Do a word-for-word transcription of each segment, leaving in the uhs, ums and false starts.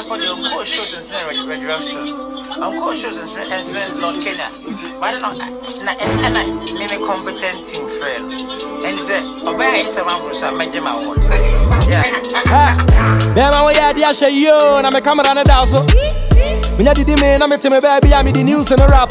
for the uncle shows and send registration. Uncle shows and send on Kenya. But I don't know, and I maybe competent team friend. And say, obey is a man who's a major man. Yeah. Bema we ya dia she yo na me camera na da so. Me nya didi me na me te me baby ya me di news na rap.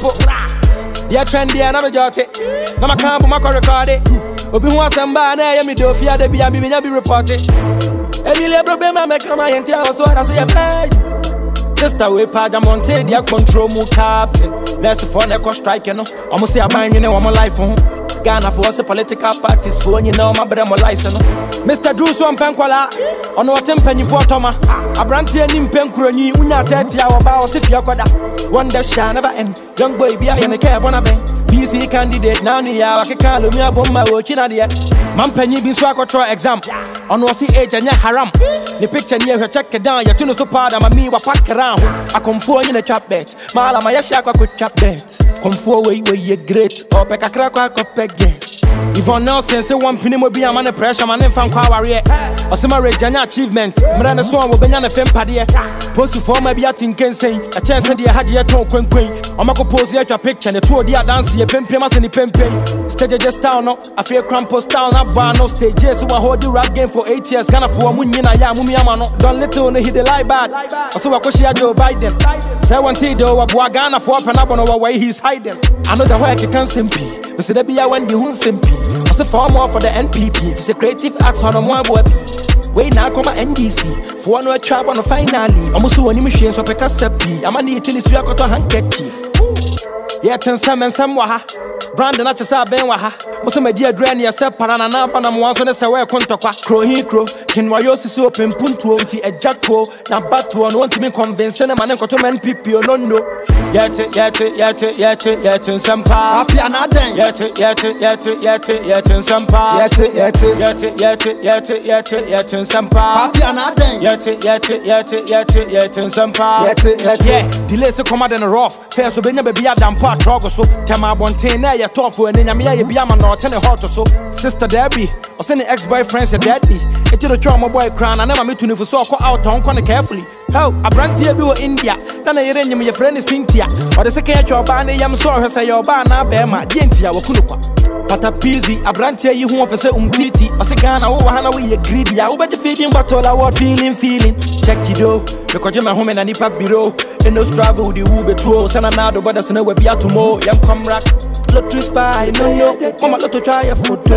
Dia trend dia na me jote. Na ma camp ma ko record it. Obi hu asamba na ya me do fia de bia me nya bi report it. Emile problema me kama yenti a so na so ya pay. Sister we pa da monte dia control mu captain. Let's for na ko strike no. Omo say aban ni wo mo life ho. Ghana for us political parties for you know my brother my license. Mister Drew so mpenkwala ono watempanyi for toma. Abrantie ni mpenkurani unya thirty hour ba o sefia kwada. One day shall never end. Young boy bia ye ne care bona ben. B C candidate now ni ya wakeka lo mi abomma wo kina de. Mampanyi bi so akotro exam. Ono si age anya haram. Ni picture ni e check it down ya tunu so pada ma mi wa pack around. Akomfo ni na trap bet. Mala ma ya sha kwa trap bet. Komfo we we ye great. Ope kakra kwa kopek. Yvonne Nelson say one penny mo be a man pressure man fan kwa warrior. Osema Regina achievement. Mrana so wo benya na fem pade. Post for my be atinken say. A chance dey haje ye ton kwenkwen. Omako pose ye twa picture ne to dia dance ye pempem ase ni pempem. Stage just town no. Afia crampo style na bar no stage. So I hold the rap game for eight years. Ghana for munyi na ya mumi ama no. Don little no he dey lie bad. Also wa koshi Joe Biden. Say one day do wa boa Ghana for penabo no why he's hiding. I know the work you can simply. Me say there be a when the hun simply. I say for more for the N P P. If it's a creative arts on a more boy. Wait now come N D C. For one way trap on a finally. I'm also one machine so pick a sepi. I'm a need to this record to handkerchief. Yeah, ten some and some waha. Brandon not just a ben waha. Most of my dear granny a sep parana and I'm once on a sawa contaqua. Crow he crow. Can wayosi open punto anti a jacko. Now but one want to be convinced and a man to men people no no. Yet it, yet it, yet it, yet it, yet in some part. Happy another yet it, yet it, yet it, yet it, yet in some part. Yet it, yet it, yet it, yet it, yet it, yet it, yet in some part. Happy another yet it, yet it, yet it, yet it, yet in some part. Yet it, yet it. Yeah, delays to come out in a rough. Fair so benya baby adam part trogo so. Tema bonte na ya tough and then ya be a man or ten hot or so. Sister Debbie, or send the ex-boyfriends a deadly. It's the trauma boy crown and never meet to so out on corner carefully. How a brand here be India, then I hear your friend is Cynthia. Or the second your band, yam saw her say your bana bema, Dientia, Wakunuka. But a busy, a brand here you want to say umtiti, or Sagana, oh, Hana, we agree. I will bet you feeding bottle, I was feeling, feeling. Check it out, because you're my home and I need pap below. In those travel, the Uber tours, and another, but that's no way be out tomorrow. Young comrade. Lottery spy, no yo. Mama lotto try a photo.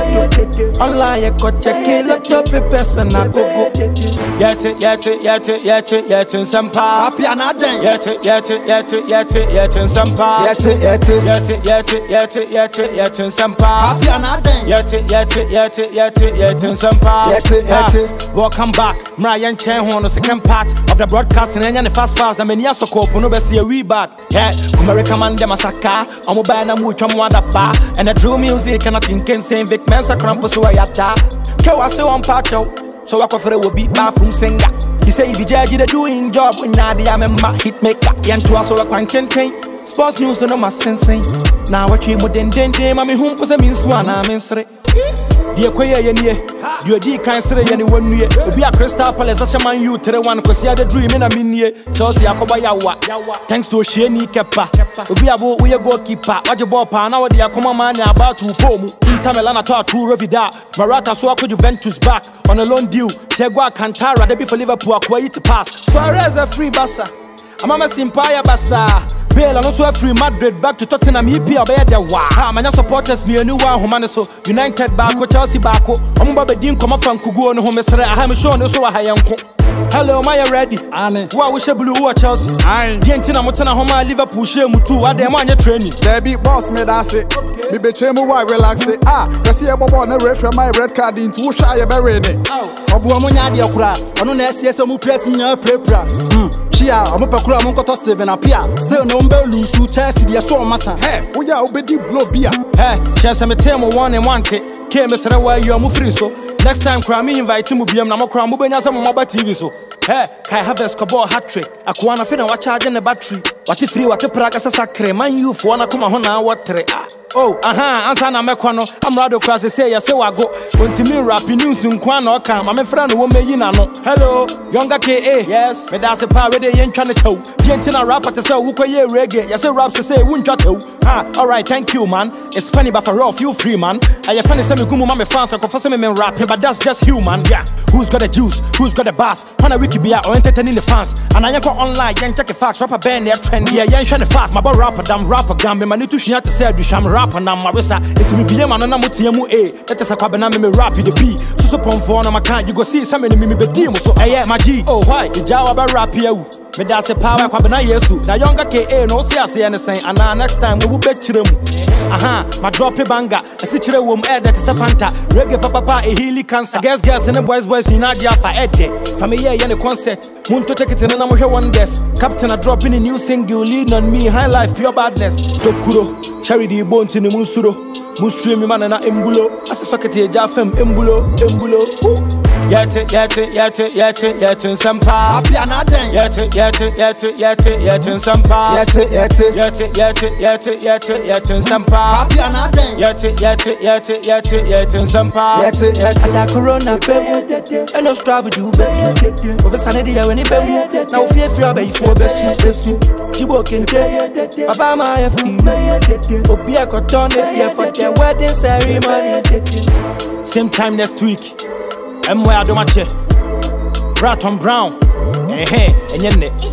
Online you got check it. Lotto papers and I go go. Yet it, yet it, yet it, yet it, yet in some part. Happy another yet it, yet it, yet it, yet it, yet in some part. Yet it, yet it, yet it, yet it, yet it, yet it, yet in some part. Happy another yet it, yet it, yet it, yet it, yet in some part. Yet it, yet it. Welcome back. Marian Chen on the second part of the broadcasting and the fast fast. I mean yes, so cool. No be see a wee bad. Yeah, American man dem asaka. I'm a buy na much. Bar and the true music and I think can say Vic Mensa Crampus so I had that. Kill us on patcho, so I prefer will be bathroom singer. He say the judge is doing job when Nadia I'm a hit maker. And to us so I can't change. Sports news no my sensing. Now I came with den den den, mommy whom was a means one I'm in sre. Dear Quay ye, you a deep kind say any one year. Be a crystal palace as a man you to the one because you had a dream in a mini. Chelsea Akobayawa. Thanks to Shani Kepa. We are both we a goalkeeper. What you bought now the Akoma man about to poem. Tamelana to two Revida. Marata so could Juventus back on a loan deal. Tegua Cantara, they be for Liverpool, quite to pass. Suarez a free bassa. I'm a Simpaya Bassa. Bale and also a free Madrid back to Tottenham. E P obey their wow. My supporters me a new one Humaniso. United Bako, Chelsea Bako. I'm Baba Dean come up from Kugo and Home. I am sure no so I am. Hello, am I ready? Anne. Why we should blue or Chelsea? Aye. Dientina Motana Homa Liverpool shame to what they want your training. There be boss me that's it. Me betray me why relax it. Ah, cause here Bobo on the referee my red card into shy a berry. Oh, Obuamunya de Okra. Onu na S S O mu pressing your prepra. Hmm. Chia, I'm a Pakura Monko Steven Apia. Still no lose to Chelsea, the so massa. Hey, we are obedi blow beer. Hey, Chelsea me tell me one and one take. Came Mister Away, you are free so. Next time, cry me invite him to be a Namakram Mubena some mobile T V so. Hey, Kai have a score hat trick. I can't feel what charging the battery. What if you want to practice a sacre, man, you for one, I come on, what tre. Oh, aha, ansa na mekono. I'm rather cross say ya say wago. Unti rap news nkwa na oka. Ma me friend wo meyi na no. Hello, younger K A. Yes. Me da se pa we dey yen twa ne tow. Yen na rapper to say wo koye reggae. Ya say rap to say wo ntwa tow. Ah, all right, thank you man. It's funny but for raw feel free man. I funny say me gumu ma me fans ko for say me men rap, but that's just human. Yeah. Who's got the juice? Who's got the bass? Wanna wiki be or entertaining the fans. And I go online, yen check the facts. Rapper band there trend. Yeah, yen shine the fast. My boy rapper damn rapper gambe. Man need to shine to say do sham rapper na marisa. It me be man na mutiemu eh. Let us akwa na me rap the B. So so pon for na makan you go see some me me be dim so eh yeah my G. Oh why? The jawa ba rap here. Me da se power kwa na yesu. Na younger K A no see ase anything. And now next time we will bet chirem. Aha, my drop a banger. I see chire wom air that is a fanta. Reggae papa pa a healy cancer. I guess girls and the boys boys in Nadia for Ed day. Familiar yen a concert. Moon to take it in and I'm here one desk. Captain a drop in a new single lean on me. High life, pure badness. Dokuro, charity bone to the Munsuro. Moonstream man and embulo. As a socket a jaffem embulo, embulo. Yet, yet, yet, yet, yet, in some part. Yet, yet, yet, yet, yet, in some part. Yet, yet, yet, yet, yet, yet, yet, in some part. Yet, yet, yet, yet, yet, in some part. Yet, yet, and that corona baby, and no strive to do better. Over Sunday, when he baby, now fear fear by four best, best, you walk in there. Baba, my feet, Obi, I got done it for the wedding ceremony. Same time next week. I'm where I do my check. Bratton Brown. Eh, eh, and